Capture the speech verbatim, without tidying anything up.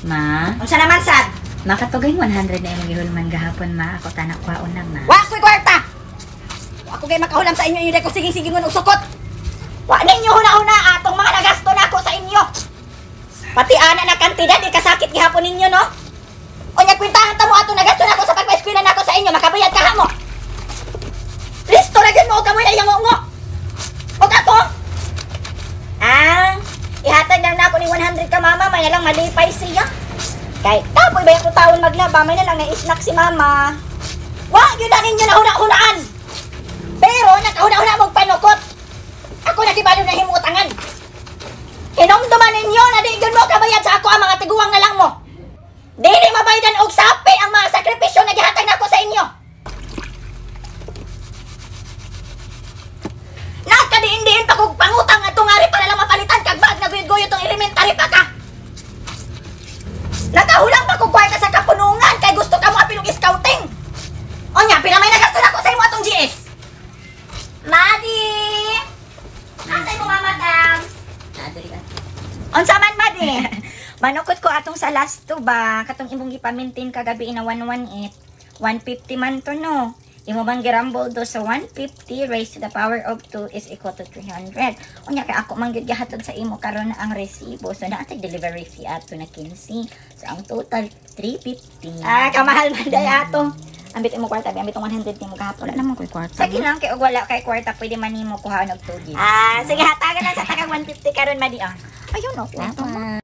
Ma? Unsa naman sad? Makatugay one hundred na imong gihulman gahapon, ma. Ako tanak kwaon na, ma. Wa ko'y kwarta! Wa ko kay makahulam sa inyo inyo ko siging-sigingon og sukot. Wa ninyo huna-huna atong mga nagasto nako sa inyo. Pati ana na kantidad di kasakit gihapon ninyo, no? Unya kwintahan ta mo atong nagasto nako sa pagpa-eskwela nako sa inyo, makabayad ka hamo. Listo ra gyud mo kamoy ayang ngo. Og ako? Ah, ihatag lang nako ni one hundred ka mama, may lang malipay siya. Kay tapoy ba yung taon maglaba, may na lang na-snack si mama. Wa gyud na ninyo na huna-hunaan. Pero nakahuna-huna mong panukot. Ako na di balo na himutangan. Hinumduman ninyo na di gyud mo kabayad sa ako ang mga tiguang na lang mo. Dili mabaydan og sapi ang mga sakripisyo na gihatag nako sa inyo. Nakadiin-diin pa kog pangutang atong ari para lang mapalitan kag bag na guyod-guyod tong elementary pa ka. Nakahulang pa kog kwarta sa kapunungan kay gusto ka mo apilong scouting. Onya, pinamay nagasto nako sa imo atong G S. Madi! Asay mo mama tam? Adri ka. Unsa man Madi? Manukot ko atong sa last two ba, katong imong gipa-maintain kagabi na one eighteen. one fifty man to, no? Imo bang girambol do sa one fifty raised to the power of two is equal to three hundred. Unya kay ako man gyud gihatod sa imo karon na ang resibo. So naatay delivery fee ato na fifteen. So ang total three fifty. Ah, kamahal man day ato. Ambit imo kwarta, ambit one hundred nimo gahapon. Wala naman ko'y kwarta. Sige lang kay og wala kay kwarta pwede man nimo kuha og two gig. Ah, sige hatagan lang sa tagang one fifty karon Madi ah. Ayun, okay. Salamat.